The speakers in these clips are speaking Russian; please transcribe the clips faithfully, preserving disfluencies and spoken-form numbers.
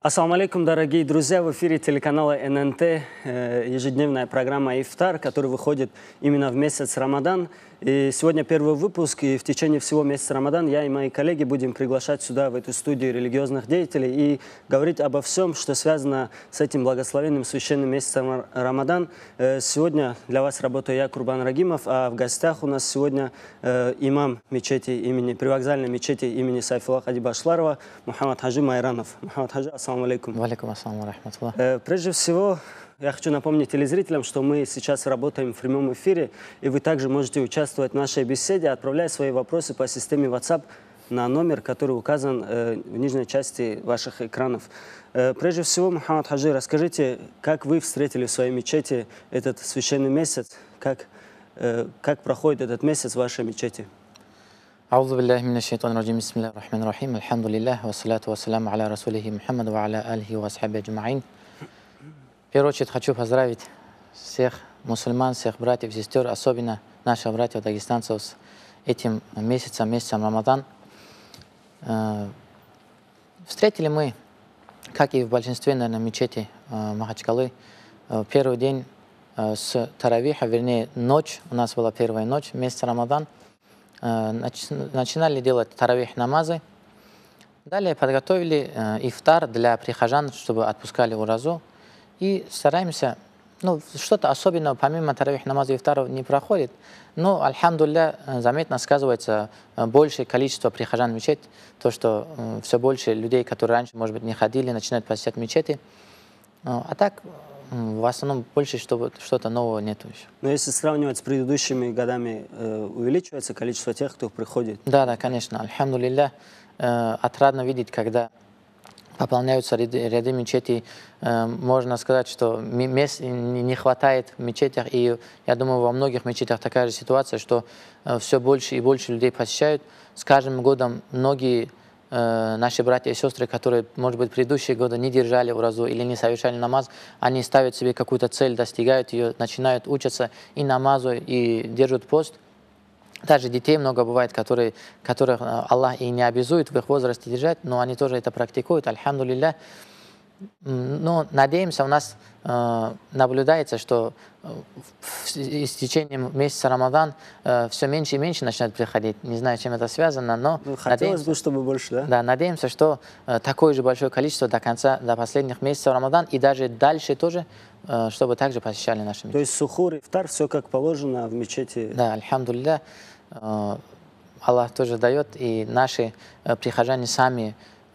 Ассаламу алейкум, дорогие друзья! В эфире телеканала эн эн тэ ежедневная программа «Ифтар», которая выходит именно в месяц Рамадан. И сегодня первый выпуск, и в течение всего месяца Рамадан я и мои коллеги будем приглашать сюда, в эту студию, религиозных деятелей и говорить обо всем, что связано с этим благословенным священным месяцем Рамадан. Сегодня для вас работаю я, Курбан Рагимов, а в гостях у нас сегодня имам мечети имени, привокзальной мечети имени Сайфулла Хади Башларова Мухаммад Хаджи Майранов. Мухаммад Хаджи, ассаламу алейкум. Валейкум ассаламу рахматуллах. Прежде всего, я хочу напомнить телезрителям, что мы сейчас работаем в прямом эфире, и вы также можете участвовать в нашей беседе, отправляя свои вопросы по системе WhatsApp на номер, который указан э, в нижней части ваших экранов. Э, прежде всего, Мухаммад Хаджи, расскажите, как вы встретили в своей мечети этот священный месяц, как, э, как проходит этот месяц в вашей мечети? أعوذ بالله من الشيطان الرجيم بسم الله الرحمن الرحيم الحمد لله والصلاة والسلام على رسوله محمد وعلى آله وأصحابه أجمعين. В первую очередь хочу поздравить всех мусульман, всех братьев, сестер, особенно наших братьев дагестанцев с этим месяцем, месяцем Рамадан. Встретили мы, как и в большинстве, наверное, мечети Махачкалы, первый день с таравиха, вернее, ночь, у нас была первая ночь месяца Рамадан. Начинали делать таравих намазы. Далее подготовили ифтар для прихожан, чтобы отпускали уразу. И стараемся, ну, что-то особенного помимо таравих намаза и ифтара не проходит. Но, альхамдулля, заметно сказывается большее количество прихожан в мечеть. То, что э, все больше людей, которые раньше, может быть, не ходили, начинают посещать мечети. А так, в основном, больше что-то нового нету еще. Но если сравнивать с предыдущими годами, э, увеличивается количество тех, кто приходит? Да, да, конечно. Альхамдулилля, э, отрадно видеть, когда пополняются ряды, ряды мечетей. Э, можно сказать, что мест не хватает в мечетях, и я думаю, во многих мечетях такая же ситуация, что э, все больше и больше людей посещают. С каждым годом многие э, наши братья и сестры, которые, может быть, предыдущие годы не держали уразу или не совершали намаз, они ставят себе какую-то цель, достигают ее, начинают учиться и намазу, и держат пост. Даже детей много бывает, которые, которых Аллах и не обязует в их возрасте держать, но они тоже это практикуют, альхамдулилля. Но надеемся, у нас э, наблюдается, что с течением месяца Рамадан э, все меньше и меньше начинают приходить. Не знаю, чем это связано, но ну, хотелось бы, чтобы больше, да? Да, надеемся, что э, такое же большое количество до конца, до последних месяцев Рамадан и даже дальше тоже, э, чтобы также посещали наши мечети. То есть сухур, ифтар, все как положено в мечети? Да, альхамдулилля. Э, Аллах тоже дает, и наши э, прихожане сами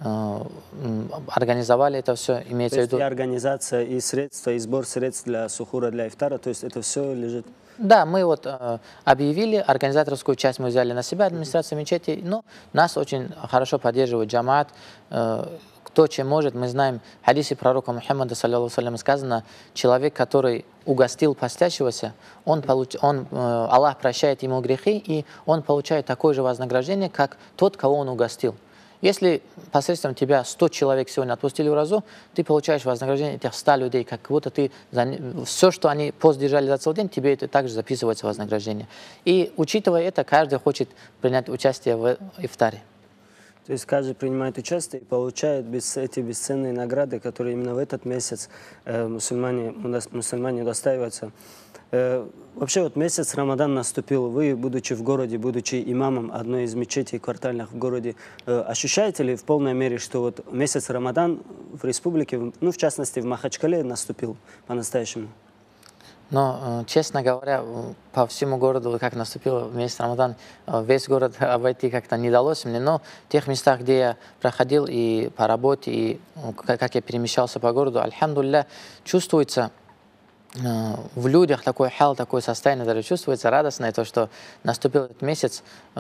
организовали это все, имеется в виду. И организация, и средства, и сбор средств для сухура, для ифтара, то есть это все лежит? Да, мы вот э, объявили, организаторскую часть мы взяли на себя, администрация мечети, но нас очень хорошо поддерживает джамаат. Э, кто чем может, мы знаем, в хадисе пророка Мухаммада, саллаллаху алейхи сказано, человек, который угостил постящегося, он получ... он, э, Аллах прощает ему грехи, и он получает такое же вознаграждение, как тот, кого он угостил. Если посредством тебя сто человек сегодня отпустили уразу, ты получаешь вознаграждение этих ста людей, как будто ты за... все, что они пост держали за целый день, тебе это также записывается вознаграждение. И учитывая это, каждый хочет принять участие в ифтаре. То есть каждый принимает участие и получает без, эти бесценные награды, которые именно в этот месяц э, мусульмане, мусульмане удостаиваются. Э, вообще вот месяц Рамадан наступил. Вы, будучи в городе, будучи имамом одной из мечетей квартальных в городе, э, ощущаете ли в полной мере, что вот месяц Рамадан в республике, ну в частности в Махачкале, наступил по-настоящему? Но, честно говоря, по всему городу, как наступил месяц Рамадан, весь город обойти как-то не удалось мне. Но в тех местах, где я проходил и по работе, и как я перемещался по городу, альхамдулилля, чувствуется в людях такой хал, такое состояние, даже чувствуется радостное, то, что наступил этот месяц,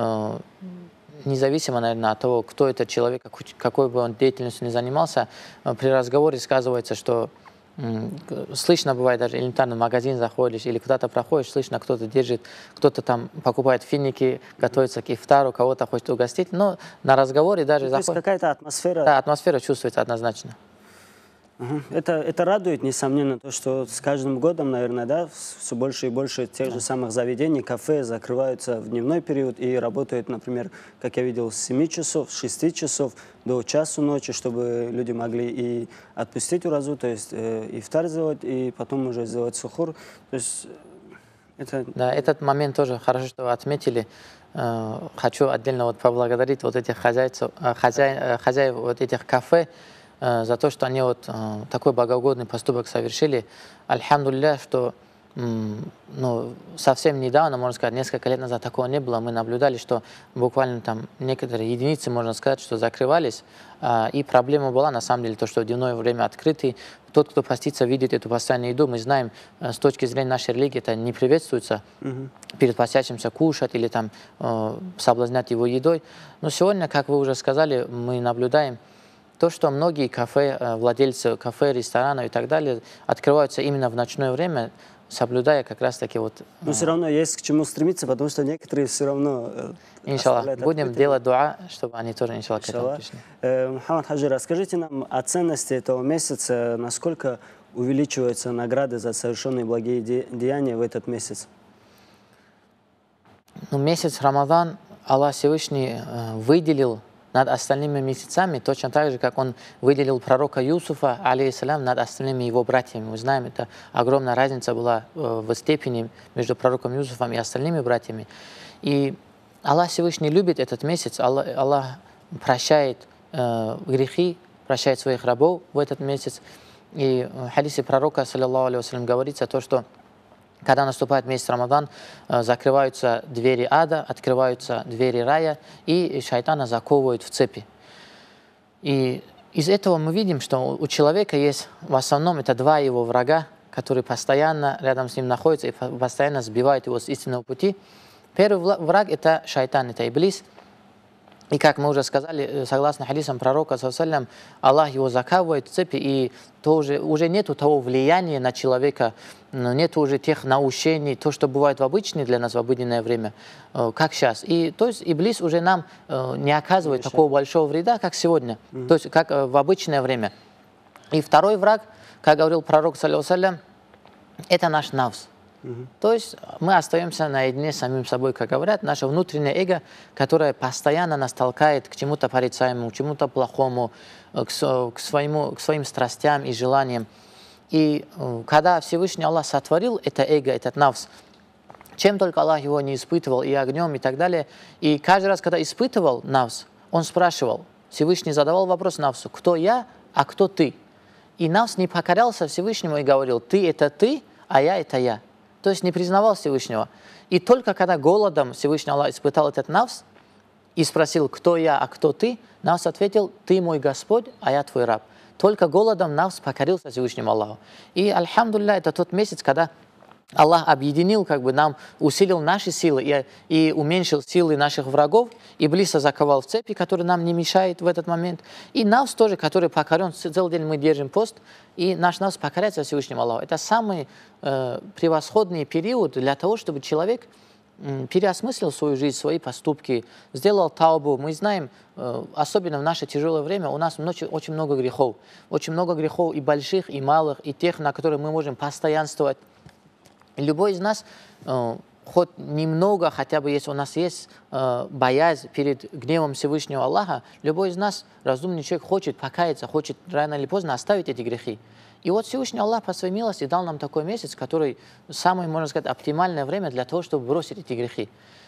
независимо, наверное, от того, кто этот человек, какой бы он деятельностью ни занимался, при разговоре сказывается, что слышно бывает, даже элементарно в магазин заходишь или куда-то проходишь, слышно, кто-то держит, кто-то там покупает финики, готовится к ифтару, кого-то хочет угостить, но на разговоре даже... То есть какая-то атмосфера... Да, атмосфера чувствуется однозначно. Ага. Это, это радует, несомненно, то, что с каждым годом, наверное, да, все больше и больше тех Да. же самых заведений, кафе закрываются в дневной период и работают, например, как я видел, с семи часов, с шести часов до часу ночи, чтобы люди могли и отпустить уразу, то есть э, ифтар сделать, и потом уже сделать сухур. То есть это... Да, этот момент тоже хорошо, что вы отметили. Э, Хочу отдельно вот поблагодарить вот этих хозяев, хозяев, хозяев вот этих кафе, за то, что они вот такой богоугодный поступок совершили. Альхамдулилля, что ну, совсем недавно, можно сказать, несколько лет назад такого не было. Мы наблюдали, что буквально там некоторые единицы, можно сказать, что закрывались. И проблема была, на самом деле, то, что в дневное время открытый. Тот, кто постится, видит эту постоянную еду. Мы знаем, с точки зрения нашей религии, это не приветствуется. Mm-hmm. Перед постящимся кушать или там соблазнять его едой. Но сегодня, как вы уже сказали, мы наблюдаем, то, что многие кафе, владельцы кафе, ресторанов и так далее открываются именно в ночное время, соблюдая как раз-таки вот... Но все равно есть к чему стремиться, потому что некоторые все равно... Иншаллах, будем открытым. делать дуа, чтобы они тоже, иншаллах, к этому пришли. Э, Мухаммад Хаджи, расскажите нам о ценности этого месяца, насколько увеличиваются награды за совершенные благие де деяния в этот месяц? Ну, месяц Рамадан Аллах Всевышний э, выделил над остальными месяцами, точно так же, как он выделил пророка Юсуфа, алейхиссалям, над остальными его братьями. Мы знаем, это огромная разница была э, в степени между пророком Юсуфом и остальными братьями. И Аллах Всевышний любит этот месяц, Аллах, Аллах прощает э, грехи, прощает своих рабов в этот месяц. И в хадисе пророка, саллаллаху алейхи вассалям, говорится то, что когда наступает месяц Рамадан, закрываются двери ада, открываются двери рая, и шайтана заковывают в цепи. И из этого мы видим, что у человека есть в основном это два его врага, которые постоянно рядом с ним находятся и постоянно сбивают его с истинного пути. Первый враг – это шайтан, это иблис. И как мы уже сказали, согласно хадисам пророка, саллаллаху, Аллах его заковывает в цепи, и тоже, уже нету того влияния на человека, нет уже тех наущений, то, что бывает в обычное для нас в обыденное время, как сейчас. И то есть иблис уже нам не оказывает Мешает. такого большого вреда, как сегодня, mm-hmm. то есть как в обычное время. И второй враг, как говорил пророк, саллаллаху, это наш навс. Mm-hmm. То есть мы остаемся наедине с самим собой, как говорят, наше внутреннее эго, которое постоянно нас толкает к чему-то порицаемому, к чему-то плохому, к, к, своему, к своим страстям и желаниям. И когда Всевышний Аллах сотворил это эго, этот навс, чем только Аллах его не испытывал, и огнем, и так далее, и каждый раз, когда испытывал навс, он спрашивал, Всевышний задавал вопрос навсу, кто я, а кто ты? И навс не покорялся Всевышнему и говорил, ты это ты, а я это я. То есть не признавал Всевышнего. И только когда голодом Всевышний Аллах испытал этот навс и спросил, кто я, а кто ты, навс ответил, ты мой Господь, а я твой раб. Только голодом навс покорился Всевышнему Аллаху. И, альхамдулилля, это тот месяц, когда Аллах объединил, как бы нам усилил наши силы и, и уменьшил силы наших врагов. Иблиса заковал в цепи, который нам не мешает в этот момент. И навс тоже, который покорен. Целый день мы держим пост, и наш навс покоряется Всевышнему Аллаху. Это самый э, превосходный период для того, чтобы человек э, переосмыслил свою жизнь, свои поступки, сделал таубу. Мы знаем, э, особенно в наше тяжелое время, у нас очень, очень много грехов. Очень много грехов и больших, и малых, и тех, на которые мы можем постоянствовать. Любой из нас, э, хоть немного, хотя бы если у нас есть э, боязнь перед гневом Всевышнего Аллаха, любой из нас, разумный человек, хочет покаяться, хочет рано или поздно оставить эти грехи. И вот Всевышний Аллах по своей милости дал нам такой месяц, который самое, можно сказать, оптимальное время для того, чтобы бросить эти грехи.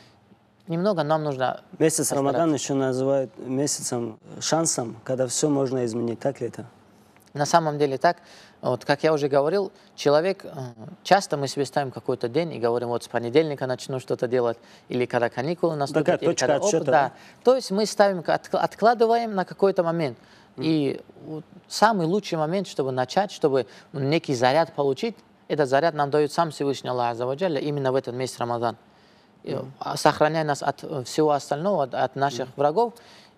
Немного нам нужно... Месяц Рамадан еще называют месяцем шансом, когда все можно изменить. Так ли это? На самом деле так. Вот, как я уже говорил, человек, часто мы себе ставим какой-то день и говорим, вот с понедельника начну что-то делать, или когда каникулы наступят, Такая или точка когда отсчета, опыт, да. То есть мы ставим, откладываем на какой-то момент. Mm. И вот, самый лучший момент, чтобы начать, чтобы некий заряд получить, этот заряд нам дает сам Всевышний Аллах Азза ва Джалля именно в этот месяц Рамадан. Mm. Сохраняя нас от всего остального, от, от наших mm. врагов.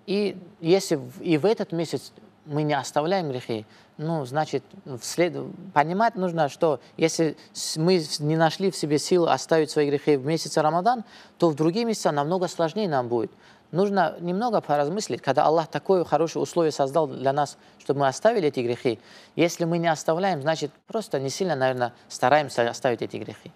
И если и в этот месяц мы не оставляем грехи, ну, значит, вслед... понимать нужно, что если мы не нашли в себе силы оставить свои грехи в месяце Рамадан, то в другие месяцы намного сложнее нам будет. нужно немного поразмыслить, когда Аллах такое хорошее условие создал для нас, чтобы мы оставили эти грехи. Если мы не оставляем, значит, просто не сильно, наверное, стараемся оставить эти грехи.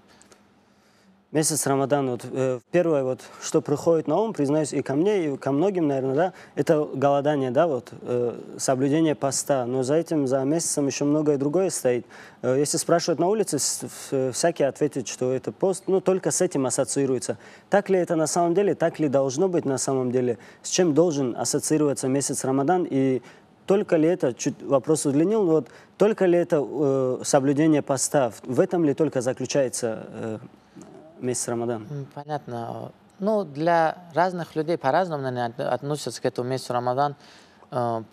Месяц Рамадан, вот, э, первое, вот, что приходит на ум, признаюсь, и ко мне, и ко многим, наверное, да, это голодание, да, вот, э, соблюдение поста. Но за этим, за месяцем еще многое другое стоит. Э, если спрашивают на улице, с, с, всякие ответят, что это пост, ну, только с этим ассоциируется. Так ли это на самом деле, так ли должно быть на самом деле? С чем должен ассоциироваться месяц Рамадан? И только ли это, чуть вопрос удлинил, вот, только ли это э, соблюдение поста? В этом ли только заключается э, месяц Рамадан? Понятно. Ну, для разных людей по-разному, наверное, относятся к этому месяцу Рамадан. Э,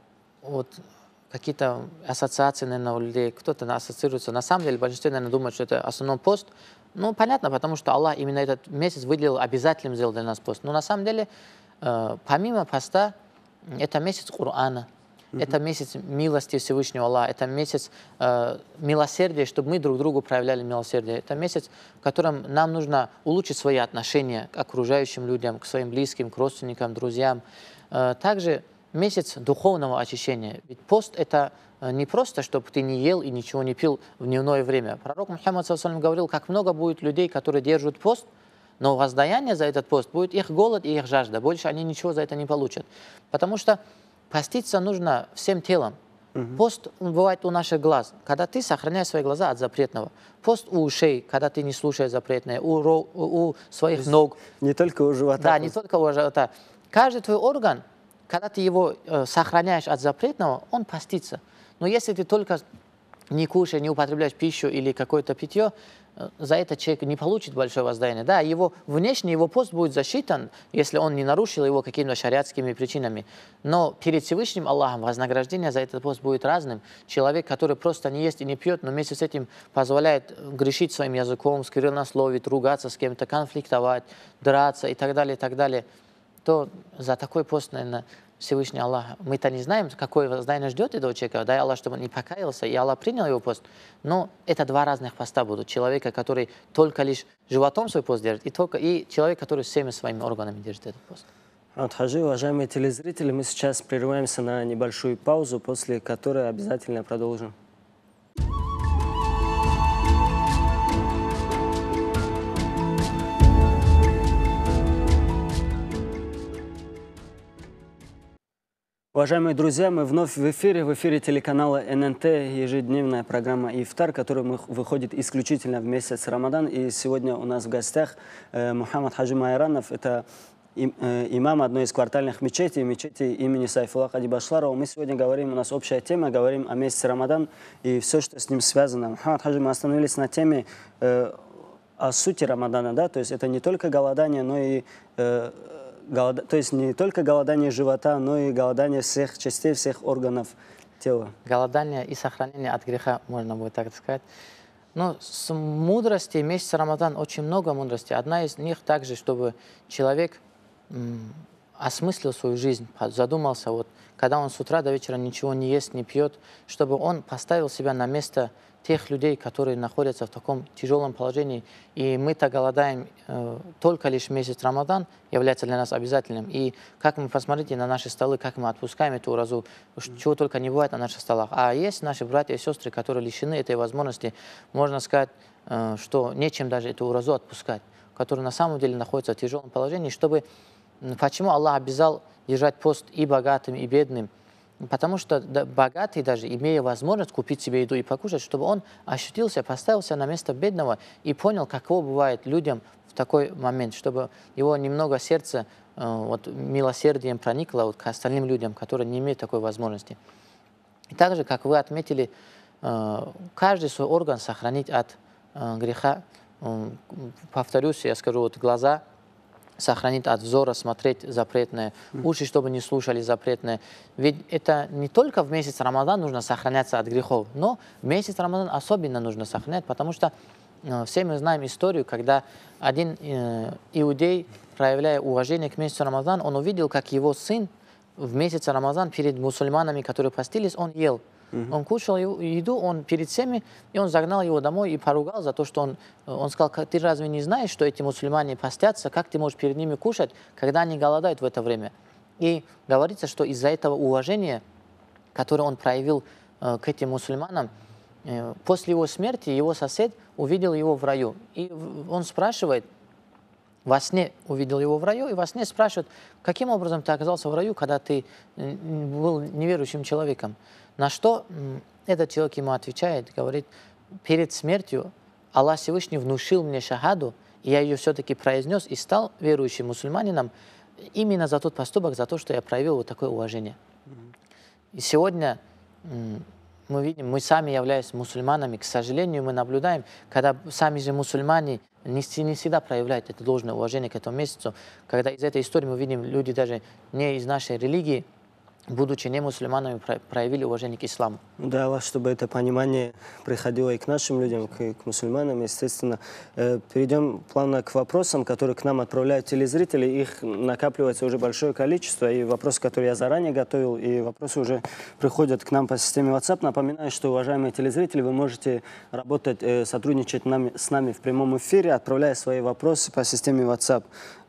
вот какие-то ассоциации, наверное, у людей, кто-то ассоциируется. На самом деле, большинство, наверное, думают, что это основной пост. Ну, понятно, потому что Аллах именно этот месяц выделил, обязательным сделал для нас пост. Но на самом деле, э, помимо поста, это месяц Корана. Mm-hmm. Это месяц милости Всевышнего Аллаха, это месяц э, милосердия, чтобы мы друг другу проявляли милосердие. Это месяц, в котором нам нужно улучшить свои отношения к окружающим людям, к своим близким, к родственникам, друзьям. Э, также месяц духовного очищения. Ведь пост – это не просто, чтобы ты не ел и ничего не пил в дневное время. Пророк Мухаммад саллаллаху алейхи ва саллям говорил, как много будет людей, которые держат пост, но воздаяние за этот пост будет их голод и их жажда. Больше они ничего за это не получат. Потому что поститься нужно всем телом. Uh-huh. Пост бывает у наших глаз, когда ты сохраняешь свои глаза от запретного. Пост у ушей, когда ты не слушаешь запретное, у, у, у своих ног. Не только у живота. Да, не только у живота. Каждый твой орган, когда ты его э, сохраняешь от запретного, он постится. Но если ты только не кушаешь, не употребляешь пищу или какое-то питье, за это человек не получит большое воздаяние. Да, его внешне его пост будет засчитан, если он не нарушил его какими-то шариатскими причинами. Но перед Всевышним Аллахом вознаграждение за этот пост будет разным. Человек, который просто не ест и не пьет, но вместе с этим позволяет грешить своим языком, сквернословить, ругаться с кем-то, конфликтовать, драться и так далее, и так далее, то за такой пост, наверное, Всевышний Аллах, мы-то не знаем, какое воздаяние ждет этого человека, дай Аллах, чтобы он не покаялся, и Аллах принял его пост. Но это два разных поста будут. Человека, который только лишь животом свой пост держит, и, только, и человек, который всеми своими органами держит этот пост. Вот, Хаджи, уважаемые телезрители, мы сейчас прерываемся на небольшую паузу, после которой обязательно продолжим. Уважаемые друзья, мы вновь в эфире, в эфире телеканала эн эн тэ, ежедневная программа «Ифтар», которая выходит исключительно в месяц Рамадан. И сегодня у нас в гостях э, Мухаммад Хаджи Майранов, это им, э, имам одной из квартальных мечетей, мечети имени Сайфуллаха Хаджи Башларова. Мы сегодня говорим, у нас общая тема, говорим о месяце Рамадан и все, что с ним связано. Мухаммад Хаджи, мы остановились на теме э, о сути Рамадана, да, то есть это не только голодание, но и... Э, Голод... То есть не только голодание живота, но и голодание всех частей, всех органов тела. Голодание и сохранение от греха, можно будет так сказать. Но с мудрости месяца Рамадан очень много мудрости. Одна из них также, чтобы человек м, осмыслил свою жизнь, задумался, вот, когда он с утра до вечера ничего не ест, не пьет, чтобы он поставил себя на место тех людей, которые находятся в таком тяжелом положении. И мы-то голодаем, э, только лишь месяц Рамадан является для нас обязательным. И как мы посмотрите на наши столы, как мы отпускаем эту уразу, чего только не бывает на наших столах. А есть наши братья и сестры, которые лишены этой возможности, можно сказать, э, что нечем даже эту уразу отпускать, которые на самом деле находятся в тяжелом положении. Чтобы, почему Аллах обязал держать пост и богатым, и бедным? Потому что богатый, даже имея возможность купить себе еду и покушать, чтобы он ощутился, поставился на место бедного и понял, каково бывает людям в такой момент, чтобы его немного сердце э, вот, милосердием проникло вот, к остальным людям, которые не имеют такой возможности. И также, как вы отметили, э, каждый свой орган сохранить от э, греха. Э, повторюсь, я скажу, вот глаза сохранить от взора, смотреть запретное, уши, чтобы не слушали запретное. Ведь это не только в месяц Рамадан нужно сохраняться от грехов, но в месяц Рамадан особенно нужно сохранять, потому что э, все мы знаем историю, когда один э, иудей, проявляя уважение к месяцу Рамадан, он увидел, как его сын в месяц Рамадан перед мусульманами, которые постились, он ел. Mm-hmm. Он кушал еду, он перед всеми, и он загнал его домой и поругал за то, что он, он сказал, ты разве не знаешь, что эти мусульмане постятся, как ты можешь перед ними кушать, когда они голодают в это время? И говорится, что из-за этого уважения, которое он проявил э, к этим мусульманам, э, после его смерти его сосед увидел его в раю. И он спрашивает, во сне увидел его в раю, и во сне спрашивает, каким образом ты оказался в раю, когда ты был неверующим человеком. На что этот человек ему отвечает, говорит, перед смертью Аллах Всевышний внушил мне шахаду, и я ее все-таки произнес и стал верующим мусульманином именно за тот поступок, за то, что я проявил вот такое уважение. И сегодня мы видим, мы сами являемся мусульманами, к сожалению, мы наблюдаем, когда сами же мусульмане не, не всегда проявляют это должное уважение к этому месяцу, когда из этой истории мы видим, люди даже не из нашей религии, будучи не мусульманами, проявили уважение к исламу. Да, Аллах, чтобы это понимание приходило и к нашим людям, к, к мусульманам, естественно. Э, перейдем плавно к вопросам, которые к нам отправляют телезрители. Их накапливается уже большое количество, и вопросы, которые я заранее готовил, и вопросы уже приходят к нам по системе WhatsApp. Напоминаю, что, уважаемые телезрители, вы можете работать, э, сотрудничать нами, с нами в прямом эфире, отправляя свои вопросы по системе WhatsApp.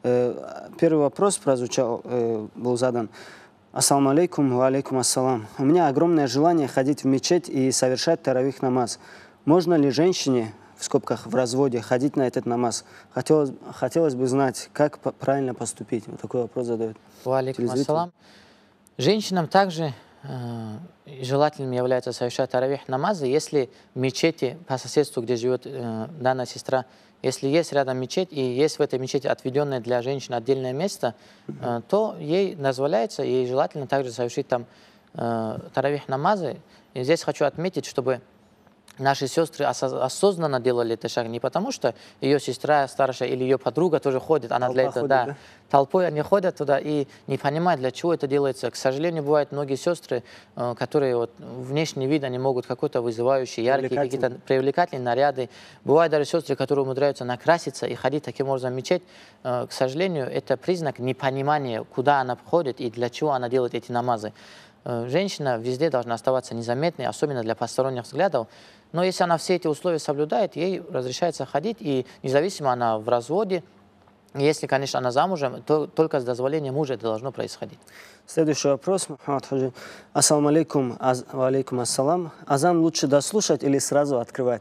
Э, первый вопрос прозвучал, э, был задан. Ассаламу алейкум, ва алейкум ассалам. У меня огромное желание ходить в мечеть и совершать таравих намаз. Можно ли женщине, в скобках, в разводе, ходить на этот намаз? Хотелось, хотелось бы знать, как правильно поступить. Вот такой вопрос задают. Ва алейкум ассалам. Женщинам также э, желательным является совершать таравих намазы, если в мечети по соседству, где живет э, данная сестра, если есть рядом мечеть, и есть в этой мечети отведенное для женщин отдельное место, mm-hmm. э, то ей дозволяется, ей желательно также совершить там э, таравих намазы. И здесь хочу отметить, чтобы наши сестры осознанно делали этот шаг, не потому что ее сестра старшая или ее подруга тоже ходит, она Толпа для этого, ходит, да, да, толпой они ходят туда и не понимают, для чего это делается. К сожалению, бывают многие сестры, которые вот, внешний вид, они могут какой-то вызывающий, яркий, какие-то привлекательные наряды. Бывают даже сестры, которые умудряются накраситься и ходить таким образом в мечеть. К сожалению, это признак непонимания, куда она ходит и для чего она делает эти намазы. Женщина везде должна оставаться незаметной, особенно для посторонних взглядов. Но если она все эти условия соблюдает, ей разрешается ходить, и независимо она в разводе, если, конечно, она замужем, то только с дозволения мужа это должно происходить. Следующий вопрос. Ассаламу алейкум, аз, алейкум ассалам. Азан лучше дослушать или сразу открывать?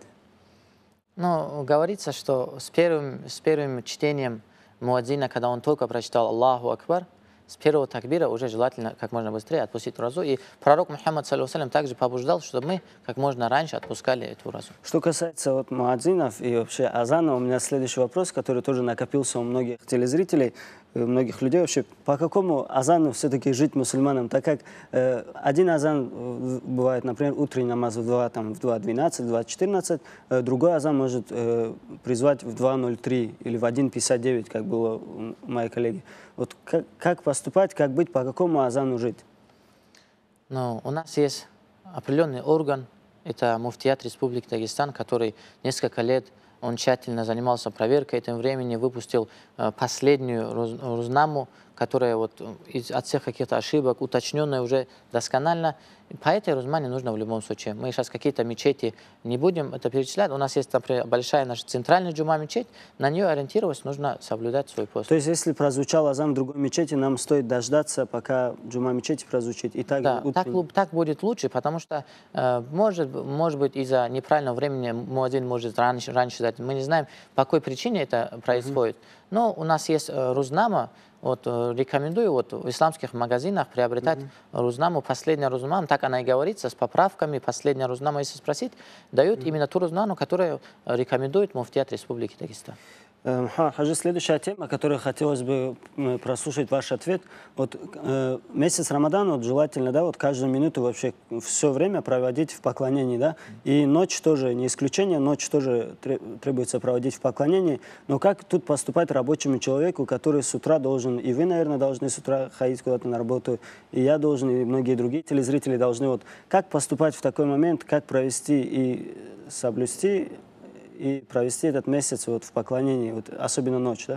Ну, говорится, что с первым, с первым чтением муадзина, когда он только прочитал Аллаху Акбар, с первого такбира уже желательно как можно быстрее отпустить уразу. И пророк Мухаммад саллиллаху также побуждал, чтобы мы как можно раньше отпускали эту уразу. Что касается вот муадзинов и вообще азана, у меня следующий вопрос, который тоже накопился у многих телезрителей, у многих людей. Вообще, по какому азану все-таки жить мусульманам? Так как э, один азан бывает, например, утренний намаз в два двенадцать, в два четырнадцать, э, другой азан может э, призвать в два ноль три или в один пятьдесят девять, как было у моей коллеги. Вот как, как поступать, как быть, по какому азану жить? Ну, у нас есть определенный орган, это муфтият Республики Дагестан, который несколько лет он тщательно занимался проверкой, этим времени выпустил э, последнюю рузнаму, которая вот из, от всех каких-то ошибок, уточненная уже досконально. По этой рузмане нужно в любом случае. Мы сейчас какие-то мечети не будем это перечислять. У нас есть, например, большая наша центральная джума мечеть. На нее ориентироваться нужно соблюдать свой пост. То есть, если прозвучал азан в другой мечети, нам стоит дождаться, пока джума мечети прозвучит. И так, да, так, так будет лучше, потому что, э, может, может быть, из-за неправильного времени муадзин может раньше, раньше дать. Мы не знаем, по какой причине это происходит. Mm-hmm. Но у нас есть э, рузнама. Вот, рекомендую вот, в исламских магазинах приобретать mm-hmm. рузнаму, последняя рузнама, так она и говорится, с поправками, последняя рузнама, если спросить, дают mm-hmm. именно ту рузнаму, которую рекомендует муфтият Республики Дагестан. Хаджи, следующая тема, которую хотелось бы прослушать ваш ответ. Вот э, месяц Рамадан, вот желательно, да, вот каждую минуту вообще все время проводить в поклонении, да, и ночь тоже не исключение, ночь тоже требуется проводить в поклонении. Но как тут поступать рабочему человеку, который с утра должен, и вы, наверное, должны с утра ходить куда-то на работу, и я должен, и многие другие телезрители должны, вот как поступать в такой момент, как провести и соблюсти и провести этот месяц вот в поклонении, вот, особенно ночь,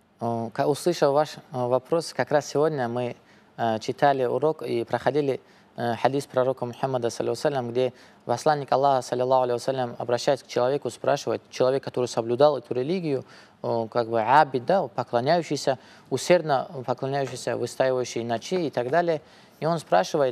да? Услышав ваш вопрос, как раз сегодня мы читали урок и проходили э, хадис пророка Мухаммада, саллиллаху, где посланник Аллаха, саллиллаху, обращается к человеку, спрашивает, человек, который соблюдал эту религию, э, как бы абид, да, поклоняющийся, усердно поклоняющийся, выстаивающий ночи и так далее, и он спрашивает,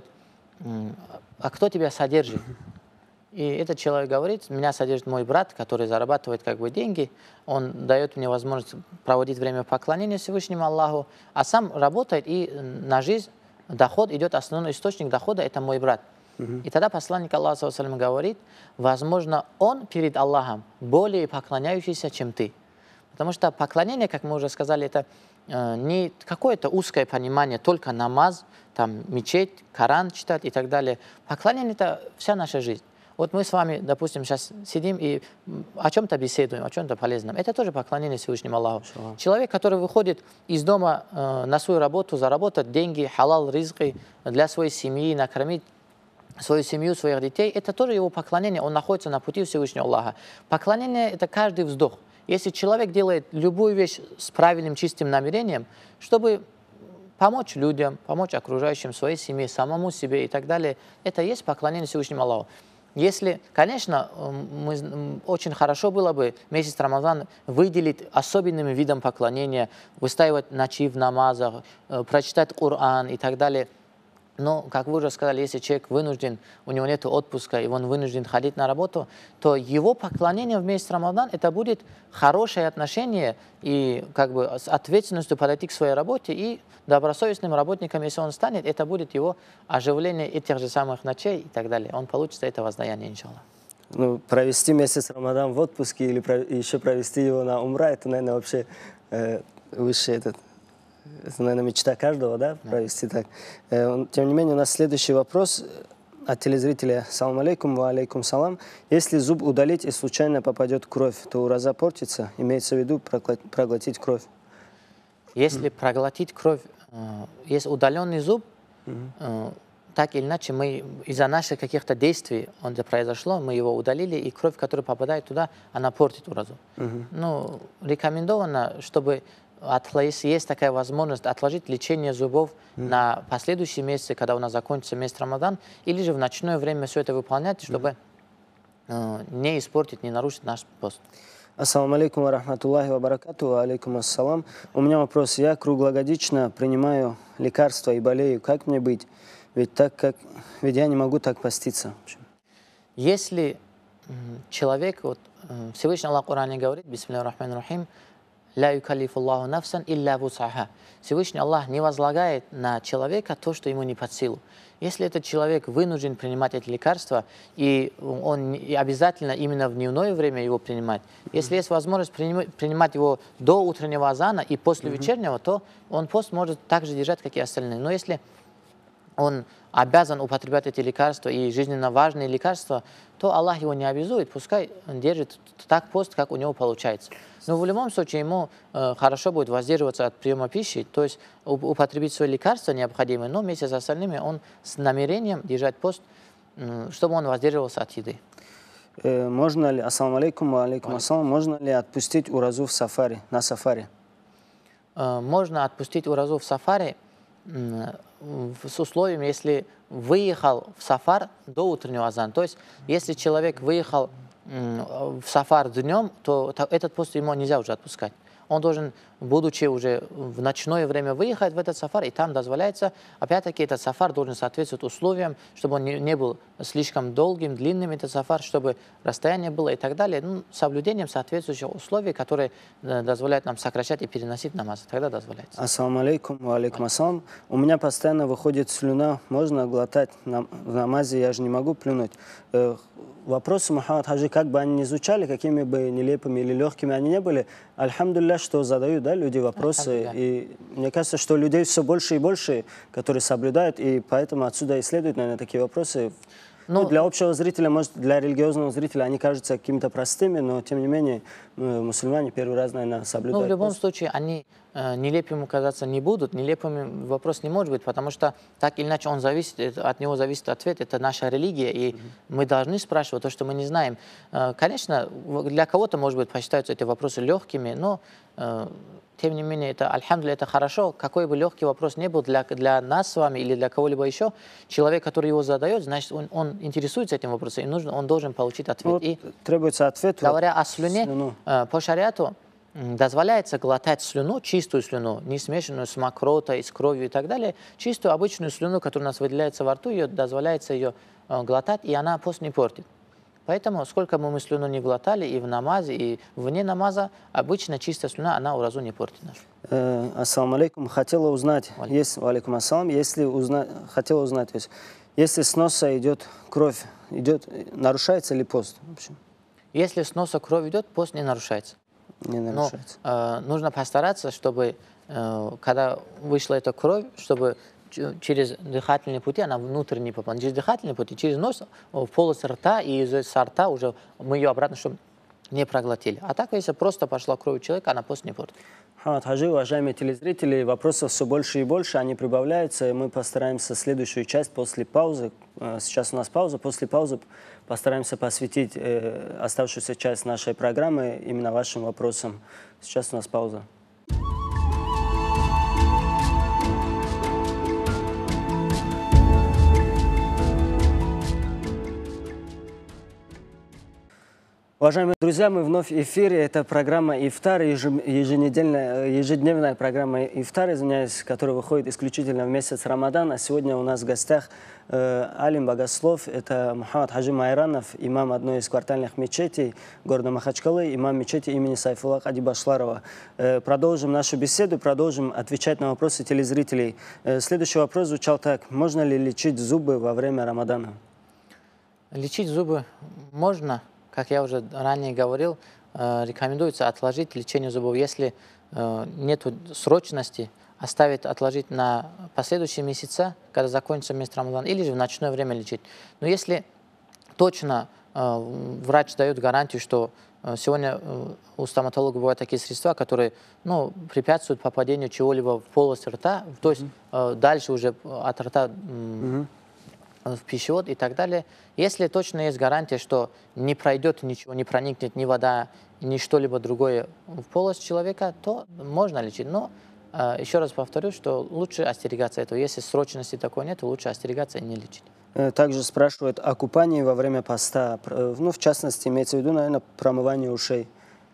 а кто тебя содержит? И этот человек говорит, меня содержит мой брат, который зарабатывает как бы деньги, он дает мне возможность проводить время в поклонении Всевышнему Аллаху, а сам работает, и на жизнь, доход идет, основной источник дохода – это мой брат. Uh-huh. И тогда посланник Аллаха говорит, возможно, он перед Аллахом более поклоняющийся, чем ты. Потому что поклонение, как мы уже сказали, это э, не какое-то узкое понимание, только намаз, там, мечеть, Коран читать и так далее. Поклонение – это вся наша жизнь. Вот мы с вами, допустим, сейчас сидим и о чем-то беседуем, о чем-то полезном. Это тоже поклонение Всевышнему Аллаху. Шалам. Человек, который выходит из дома э, на свою работу, заработать деньги, халал, ризки для своей семьи, накормить свою семью, своих детей, это тоже его поклонение. Он находится на пути Всевышнего Аллаха. Поклонение – это каждый вздох. Если человек делает любую вещь с правильным, чистым намерением, чтобы помочь людям, помочь окружающим, своей семье, самому себе и так далее, это и есть поклонение Всевышнему Аллаху. Если, конечно, мы, очень хорошо было бы месяц Рамадан выделить особенным видом поклонения, выстаивать ночи в намазах, прочитать Коран и так далее. Но, как вы уже сказали, если человек вынужден, у него нет отпуска, и он вынужден ходить на работу, то его поклонение в месяц Рамадан это будет хорошее отношение и как бы с ответственностью подойти к своей работе, и добросовестным работником, если он станет, это будет его оживление этих же самых ночей и так далее. Он получит за это воздаяние, иншаллах. Ну, провести месяц Рамадан в отпуске или про еще провести его на умра, это, наверное, вообще э, высший этот... Это, наверное, мечта каждого, да, провести так. Тем не менее, у нас следующий вопрос от телезрителя. Салам алейкум, ва алейкум салам. Если зуб удалить и случайно попадет кровь, то ураза портится? Имеется в виду проглотить кровь? Если проглотить кровь, есть удаленный зуб, так или иначе, мы из-за наших каких-то действий, он это произошло, мы его удалили, и кровь, которая попадает туда, она портит уразу. Ну, рекомендовано, чтобы... Если есть такая возможность отложить лечение зубов mm. на последующие месяцы, когда у нас закончится месяц Рамадан, или же в ночное время все это выполнять, чтобы mm. э, не испортить, не нарушить наш пост. Ассаламу алейкум ва рахматуллахи ва баракату, алейкум ассалам. У меня вопрос. Я круглогодично принимаю лекарства и болею. Как мне быть? Ведь, так как... Ведь я не могу так поститься. Если э, человек, вот, э, Всевышний Аллах в Коране говорит, бисмиллахи рахмани рахим, «Ля юкаллифуллаху нафсан илля вусаха». Всевышний Аллах не возлагает на человека то, что ему не под силу. Если этот человек вынужден принимать эти лекарства, и он обязательно именно в дневное время его принимать, если есть возможность принимать его до утреннего азана и после вечернего, то он пост может так же держать, как и остальные. Но если он обязан употреблять эти лекарства и жизненно важные лекарства, то Аллах его не обязует, пускай он держит так пост, как у него получается. Но в любом случае ему э, хорошо будет воздерживаться от приема пищи, то есть употребить свои лекарства необходимые, но вместе с остальными он с намерением держать пост, э, чтобы он воздерживался от еды. Э, можно ли, ассаламу алейкум, ва алейкум ассалам, можно ли отпустить уразу в сафари, на сафари? Э, можно отпустить уразу в сафари э, с условием, если выехал в сафар до утреннего азана. То есть, если человек выехал в сафар днем, то этот пост ему нельзя уже отпускать. Он должен, будучи уже в ночное время, выехать в этот сафар, и там дозволяется. Опять-таки, этот сафар должен соответствовать условиям, чтобы он не, не был слишком долгим, длинным, этот сафар, чтобы расстояние было и так далее. Ну, соблюдением соответствующих условий, которые дозволяют нам сокращать и переносить намаз. Тогда дозволяется. Ассаламу алейкум, ва алейкум ассалам. У меня постоянно выходит слюна, можно глотать в намазе, я же не могу плюнуть. Вопросы, Мухаммад Хаджи, как бы они ни звучали, какими бы нелепыми или легкими они не были, альхамдулилля, что задают, да, люди вопросы. И мне кажется, что людей все больше и больше, которые соблюдают, и поэтому отсюда и следуют, наверное, такие вопросы. Ну, ну, для общего зрителя, может, для религиозного зрителя они кажутся какими-то простыми, но, тем не менее, мусульмане первый раз, наверное, соблюдают. Ну, в любом пост. случае, они э, нелепым казаться не будут, нелепым вопрос не может быть, потому что так или иначе он зависит, от него зависит ответ, это наша религия, и mm-hmm. мы должны спрашивать то, что мы не знаем. Э, конечно, для кого-то, может быть, посчитаются эти вопросы легкими, но э, тем не менее, это, альхамдулилля, это хорошо. Какой бы легкий вопрос ни был для, для нас с вами или для кого-либо еще, человек, который его задает, значит, он, он интересуется этим вопросом, и нужно, он должен получить ответ. Вот, и требуется ответ. Говоря вот, о слюне, слюну. Э, по шариату дозволяется глотать слюну, чистую слюну, не смешанную с мокротой, с кровью и так далее. Чистую, обычную слюну, которая у нас выделяется во рту, ее дозволяется ее э, глотать, и она пост не портит. Поэтому, сколько бы мы слюну не глотали, и в намазе, и вне намаза, обычно чистая слюна, она уразу не портит нашу. Э, ассаламу алейкум. Хотела узнать, если, алейкум ассалам, если узна, хотела узнать, то есть, если с носа идет кровь, идет, нарушается ли пост? В общем? Если с носа кровь идет, пост не нарушается. Не нарушается. Но э, нужно постараться, чтобы, э, когда вышла эта кровь, чтобы через дыхательные пути она внутрь не попала. Через дыхательные пути, через нос, в полость рта, и из рта уже мы ее обратно, чтобы не проглотили. А так, если просто пошла кровь у человека, она пост не портит. Хамад Хаджи, уважаемые телезрители, вопросов все больше и больше, они прибавляются, и мы постараемся следующую часть после паузы, сейчас у нас пауза, после паузы постараемся посвятить э, оставшуюся часть нашей программы именно вашим вопросам. Сейчас у нас пауза. Уважаемые друзья, мы вновь в эфире. Это программа «Ифтар», еженедельная, ежедневная программа «Ифтар», извиняюсь, которая выходит исключительно в месяц Рамадан. А сегодня у нас в гостях э, алим богослов. Это Мухаммад Хаджи Майранов, имам одной из квартальных мечетей города Махачкалы, имам мечети имени Сайфулла Хади Башларова. Э, продолжим нашу беседу, продолжим отвечать на вопросы телезрителей. Э, следующий вопрос звучал так. Можно ли лечить зубы во время Рамадана? Лечить зубы можно. Как я уже ранее говорил, рекомендуется отложить лечение зубов. Если нет срочности, оставить, отложить на последующие месяца, когда закончится месяц Рамадан, или же в ночное время лечить. Но если точно врач дает гарантию, что сегодня у стоматолога бывают такие средства, которые ну, препятствуют попадению чего-либо в полость рта, то есть mm-hmm. дальше уже от рта mm-hmm. в пищевод и так далее. Если точно есть гарантия, что не пройдет ничего, не проникнет ни вода, ни что-либо другое в полость человека, то можно лечить. Но э, еще раз повторю, что лучше остерегаться этого. Если срочности такой нет, то лучше остерегаться и не лечить. Также спрашивают о купании во время поста. Ну, в частности, имеется в виду, наверное, промывание ушей.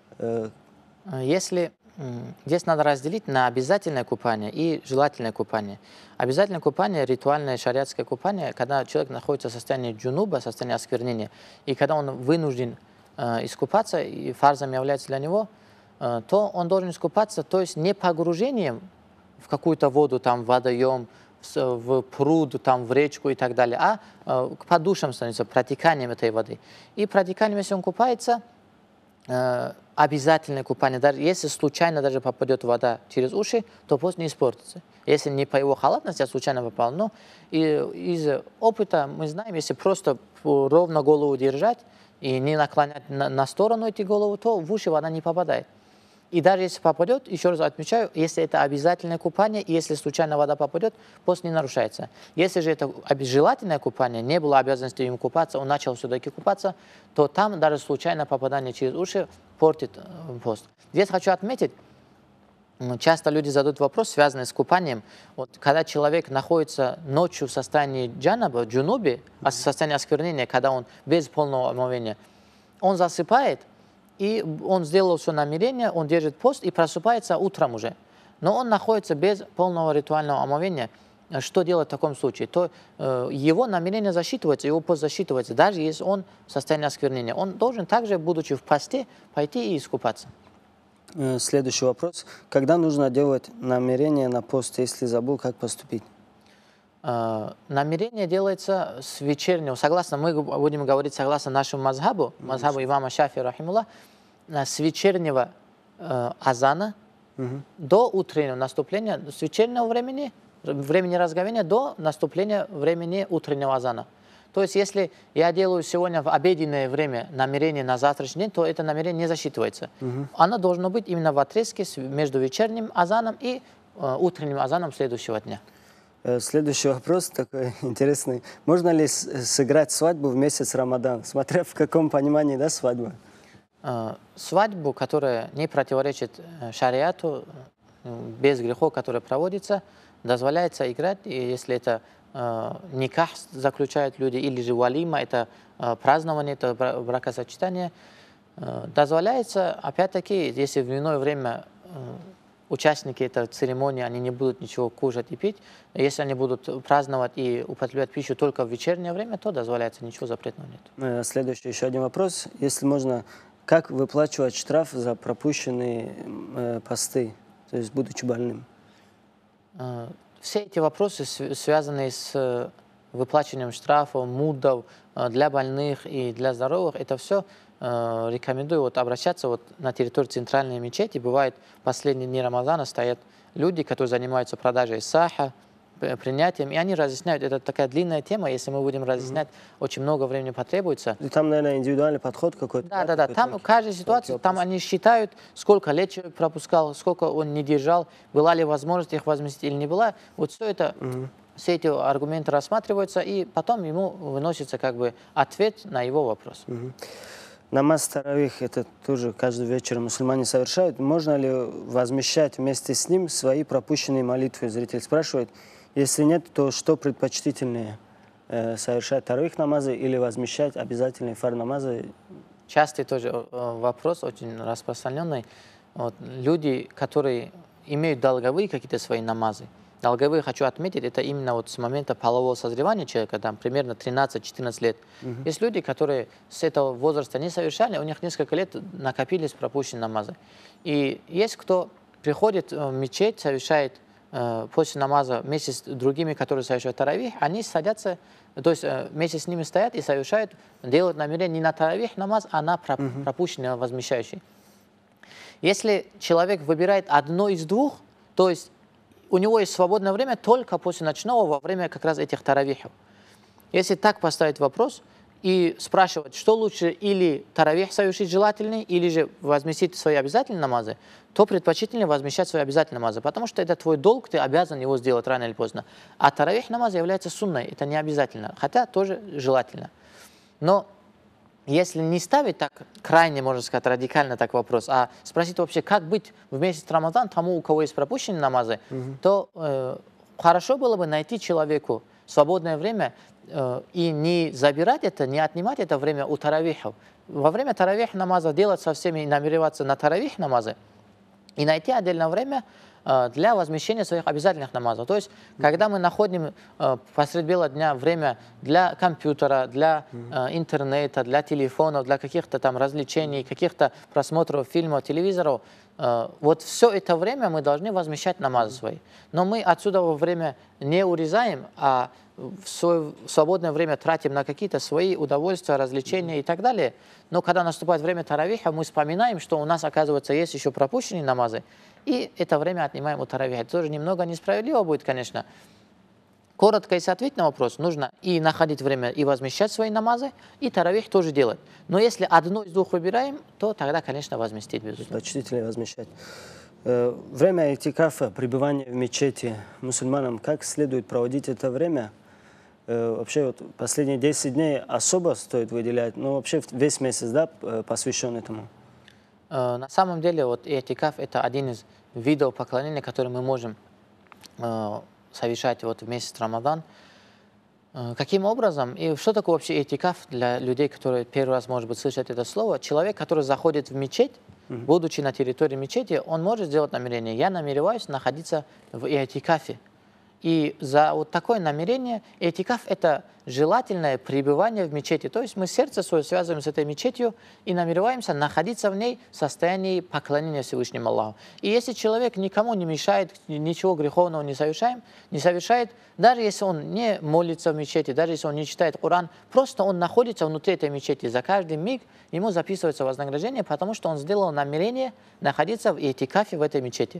Если Здесь надо разделить на обязательное купание и желательное купание. Обязательное купание, ритуальное шариатское купание, когда человек находится в состоянии джунуба, в состоянии осквернения, и когда он вынужден э, искупаться, и фарзом является для него, э, то он должен искупаться, то есть не погружением в какую-то воду, там, в водоем, в, в пруд, там, в речку и так далее, а э, к подушам становится, протеканием этой воды. И протеканием, если он купается, э, обязательное купание, даже если случайно даже попадет вода через уши, то пост не испортится. Если не по его халатности, а случайно попал. Но и, из опыта мы знаем, если просто ровно голову держать и не наклонять на, на сторону эти голову, то в уши вода не попадает. И даже если попадет, еще раз отмечаю, если это обязательное купание, и если случайно вода попадет, пост не нарушается. Если же это желательное купание, не было обязанности им купаться, он начал все-таки купаться, то там даже случайное попадание через уши портит пост. Здесь хочу отметить, часто люди задают вопрос, связанный с купанием. Вот, когда человек находится ночью в состоянии джанаба, джунуби, в состоянии осквернения, когда он без полного омовения, он засыпает, и он сделал все намерение, он держит пост и просыпается утром уже. Но он находится без полного ритуального омовения. Что делать в таком случае? То э, его намерение засчитывается, его пост засчитывается, даже если он в состоянии осквернения. Он должен также, будучи в посте, пойти и искупаться. Следующий вопрос. Когда нужно делать намерение на пост, если забыл, как поступить? Uh, намерение делается с вечернего, согласно, мы будем говорить согласно нашему мазхабу, мазхабу имама Шафи, рахимуллах, с вечернего uh, азана uh-huh. до утреннего наступления, с вечернего времени, времени разговения до наступления времени утреннего азана. То есть, если я делаю сегодня в обеденное время намерение на завтрашний день, то это намерение не засчитывается. Uh-huh. Оно должно быть именно в отрезке между вечерним азаном и э, утренним азаном следующего дня. Следующий вопрос такой интересный. Можно ли сыграть свадьбу в месяц Рамадан, смотря в каком понимании, да, свадьба? Э, свадьбу, которая не противоречит шариату, без грехов, который проводится, дозволяется играть, и если это э, никах заключают люди, или же валима, это э, празднование, это бракосочетание, э, дозволяется, опять-таки, если в иное время э, участники этой церемонии, они не будут ничего кушать и пить, если они будут праздновать и употреблять пищу только в вечернее время, то дозволяется, ничего запретного нет. Следующий еще один вопрос, если можно, как выплачивать штраф за пропущенные э, посты? То есть, будучи больным. Все эти вопросы, связанные с выплачиванием штрафов, мудов для больных и для здоровых, это все рекомендую вот обращаться вот на территорию центральной мечети. Бывает, в последние дни Рамазана стоят люди, которые занимаются продажей саха, принятием, и они разъясняют. Это такая длинная тема, если мы будем разъяснять, mm-hmm. очень много времени потребуется. И там, наверное, индивидуальный подход какой-то. Да, да, да. Там каждая ситуация, там они считают, сколько лет человек пропускал, сколько он не держал, была ли возможность их возместить или не была. Вот все это, mm-hmm. все эти аргументы рассматриваются, и потом ему выносится как бы ответ на его вопрос. Mm-hmm. Намаз таравих, это тоже каждый вечер мусульмане совершают. Можно ли возмещать вместе с ним свои пропущенные молитвы? Зритель спрашивает. Если нет, то что предпочтительнее? Э, совершать таравих намазы или возмещать обязательные фар намазы? Частый тоже вопрос, очень распространенный. Вот, люди, которые имеют долговые какие-то свои намазы. Долговые, хочу отметить, это именно вот с момента полового созревания человека, там примерно тринадцать-четырнадцать лет. Uh-huh. Есть люди, которые с этого возраста не совершали, у них несколько лет накопились пропущенные намазы. И есть кто приходит в мечеть, совершает после намаза вместе с другими, которые совершают таравих, они садятся, то есть вместе с ними стоят и совершают, делают намерение не на таравих намаз, а на uh-huh. пропущенный возмещающий. Если человек выбирает одно из двух, то есть у него есть свободное время только после ночного, во время как раз этих таравихов. Если так поставить вопрос и спрашивать, что лучше, или таравих совершить желательный, или же возместить свои обязательные намазы, то предпочтительнее возмещать свои обязательные намазы, потому что это твой долг, ты обязан его сделать рано или поздно. А таравих намаз является сунной, это не обязательно, хотя тоже желательно. Но если не ставить так крайне, можно сказать, радикально так вопрос, а спросить вообще, как быть в месяц Рамадан тому, у кого есть пропущенные намазы, угу. то э, хорошо было бы найти человеку свободное время э, и не забирать это, не отнимать это время у таравихов. Во время таравих намаза делать со всеми и намереваться на таравих намазы, и найти отдельное время э, для возмещения своих обязательных намазов. То есть, mm-hmm. когда мы находим э, посред бела дня время для компьютера, для э, интернета, для телефонов, для каких-то там развлечений, каких-то просмотров фильмов, телевизоров, э, вот все это время мы должны возмещать намазы свои. Но мы отсюда во время не урезаем, а в свое свободное время тратим на какие-то свои удовольствия, развлечения и так далее. Но когда наступает время таравиха, мы вспоминаем, что у нас, оказывается, есть еще пропущенные намазы, и это время отнимаем у таравиха. Это тоже немного несправедливо будет, конечно. Коротко, если ответить на вопрос, нужно и находить время, и возмещать свои намазы, и таравих тоже делать. Но если одно из двух выбираем, то тогда, конечно, возместить, безусловно. Почтительно возмещать. Время этикафа, пребывания в мечети мусульманам, как следует проводить это время? Вообще вот последние десять дней особо стоит выделять, но вообще весь месяц, да, посвящен этому? На самом деле вот этикаф это один из видов поклонения, который мы можем совершать вот в месяц Рамадан. Каким образом? И что такое вообще этикаф для людей, которые первый раз, может быть, слышат это слово? Человек, который заходит в мечеть, mm-hmm. будучи на территории мечети, он может сделать намерение. Я намереваюсь находиться в этикафе. И за вот такое намерение этикаф – это желательное пребывание в мечети. То есть мы сердце свое связываем с этой мечетью и намереваемся находиться в ней в состоянии поклонения Всевышнему Аллаху. И если человек никому не мешает, ничего греховного не совершает, не совершает, даже если он не молится в мечети, даже если он не читает Коран, просто он находится внутри этой мечети. За каждый миг ему записывается вознаграждение, потому что он сделал намерение находиться в этикафе в этой мечети.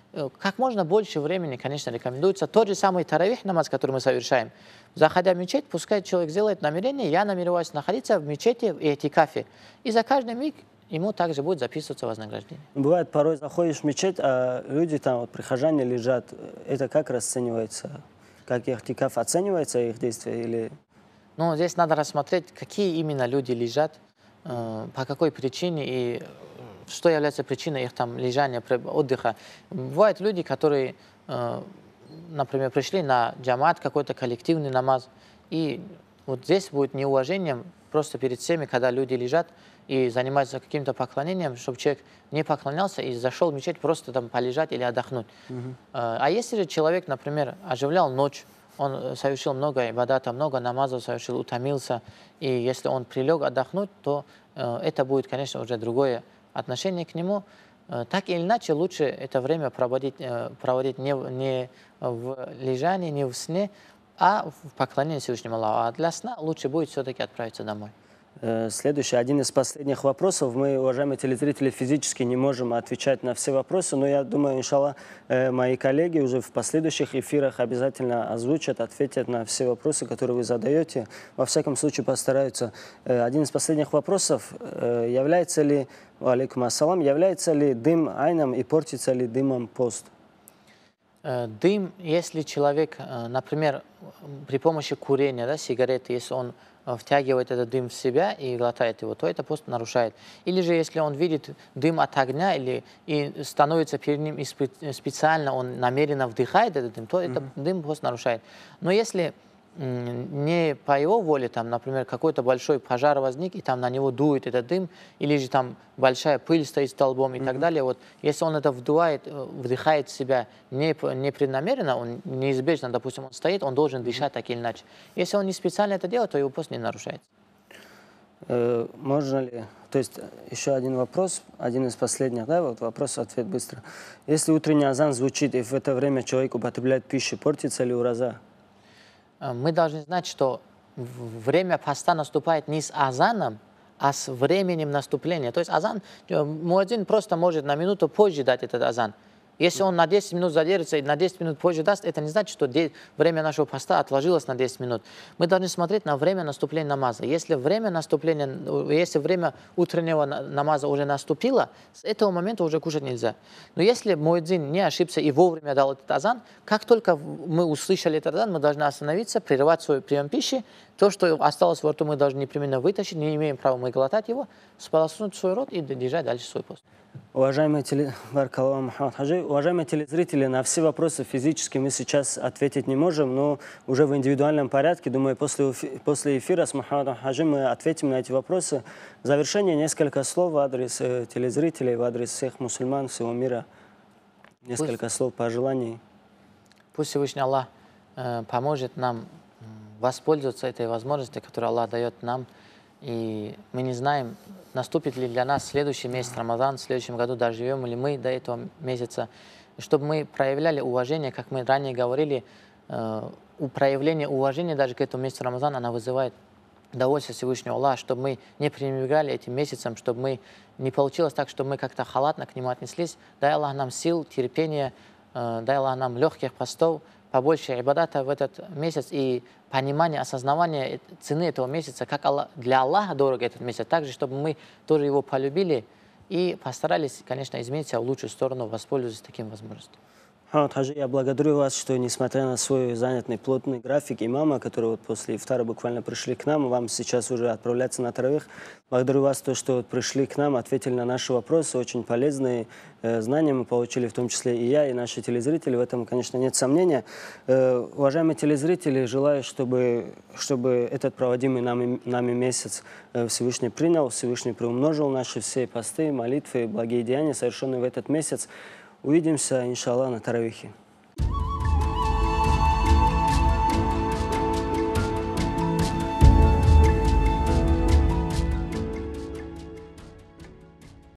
как можно больше времени, конечно, рекомендуется. Тот же самый таравих намаз, который мы совершаем. Заходя в мечеть, пускай человек сделает намерение, я намереваюсь находиться в мечети и этикафе. И за каждый миг ему также будет записываться вознаграждение. Бывает, порой заходишь в мечеть, а люди там, вот, прихожане лежат. Это как расценивается? Как этикаф оценивается, их действия? Или... Ну, здесь надо рассмотреть, какие именно люди лежат, э, по какой причине и что является причиной их там лежания, отдыха. Бывают люди, которые, э, например, пришли на джамат, какой-то коллективный намаз, и вот здесь будет неуважением просто перед всеми, когда люди лежат и занимаются каким-то поклонением, чтобы человек не поклонялся и зашел в мечеть просто там полежать или отдохнуть. Uh-huh. А если же человек, например, оживлял ночь, он совершил много ибадата, много намазов совершил, утомился, и если он прилег отдохнуть, то э, это будет, конечно, уже другое отношение к нему. Э, так или иначе, лучше это время проводить, э, проводить не, не в лежании, не в сне, а в поклонении Всевышнему Аллаху. А для сна лучше будет все-таки отправиться домой. Следующий, один из последних вопросов. Мы, уважаемые телезрители, физически не можем отвечать на все вопросы, но я думаю, иншаллах, мои коллеги уже в последующих эфирах обязательно озвучат, ответят на все вопросы, которые вы задаете. Во всяком случае, постараются. Один из последних вопросов. Является ли, алейкум ассалам, является ли дым айном и портится ли дымом пост? Дым, если человек, например, при помощи курения, да, сигареты, если он втягивает этот дым в себя и глотает его, то это пост нарушает. Или же, если он видит дым от огня или, и становится перед ним и специально, он намеренно вдыхает этот дым, то mm-hmm. этот дым пост нарушает. Но если не по его воле, там, например, какой-то большой пожар возник, и там на него дует этот дым, или же там большая пыль стоит столбом и mm-hmm. так далее, вот, если он это вдувает, вдыхает в себя не, не преднамеренно, он неизбежно, допустим, он стоит, он должен дышать так или иначе. Если он не специально это делает, то его пост не нарушается. Э, можно ли, то есть еще один вопрос, один из последних, да, вот вопрос-ответ быстро. Если утренний азан звучит, и в это время человек употребляет пищу, портится ли ураза? Мы должны знать, что время поста наступает не с азаном, а с временем наступления. То есть азан, муадзин просто может на минуту позже дать этот азан. Если он на десять минут задержится и на десять минут позже даст, это не значит, что время нашего поста отложилось на десять минут. Мы должны смотреть на время наступления намаза. Если время наступления, если время утреннего намаза уже наступило, с этого момента уже кушать нельзя. Но если муэдзин не ошибся и вовремя дал этот азан, как только мы услышали этот азан, мы должны остановиться, прерывать свой прием пищи. То, что осталось во рту, мы должны непременно вытащить, не имеем права мы глотать его, сполоснуть свой рот и держать дальше свой пост. Уважаемые, теле... Уважаемые телезрители, на все вопросы физически мы сейчас ответить не можем, но уже в индивидуальном порядке, думаю, после, после эфира с Мухаммадом Хаджи мы ответим на эти вопросы. В завершение несколько слов в адрес э, телезрителей, в адрес всех мусульман всего мира. Несколько пусть, слов пожеланий. Пусть Всевышний Аллах э, поможет нам воспользоваться этой возможностью, которую Аллах дает нам. И мы не знаем, наступит ли для нас следующий месяц Рамадан, в следующем году доживем ли мы до этого месяца. И чтобы мы проявляли уважение, как мы ранее говорили, э, у проявления уважения даже к этому месяцу Рамадан, она вызывает удовольствие Всевышнего Аллаха, чтобы мы не пренебрегали этим месяцем, чтобы мы не получилось так, чтобы мы как-то халатно к нему отнеслись. Дай Аллах нам сил, терпения, э, дай Аллах нам легких постов, побольше ибадата в этот месяц и понимание, осознавание цены этого месяца, как Аллах, для Аллаха дорог этот месяц, также, чтобы мы тоже его полюбили и постарались, конечно, изменить себя в лучшую сторону, воспользоваться таким возможностью. Мухаммад Хаджи, я благодарю вас, что, несмотря на свой занятый плотный график имама, который вот после ифтара буквально пришли к нам, вам сейчас уже отправляться на таравих, благодарю вас, то, что вот пришли к нам, ответили на наши вопросы, очень полезные э, знания мы получили, в том числе и я, и наши телезрители, в этом, конечно, нет сомнения. Э, уважаемые телезрители, желаю, чтобы, чтобы этот проводимый нами, нами месяц э, Всевышний принял, Всевышний приумножил наши все посты, молитвы, благие деяния, совершенные в этот месяц. Увидимся, иншаллах, на таравихе.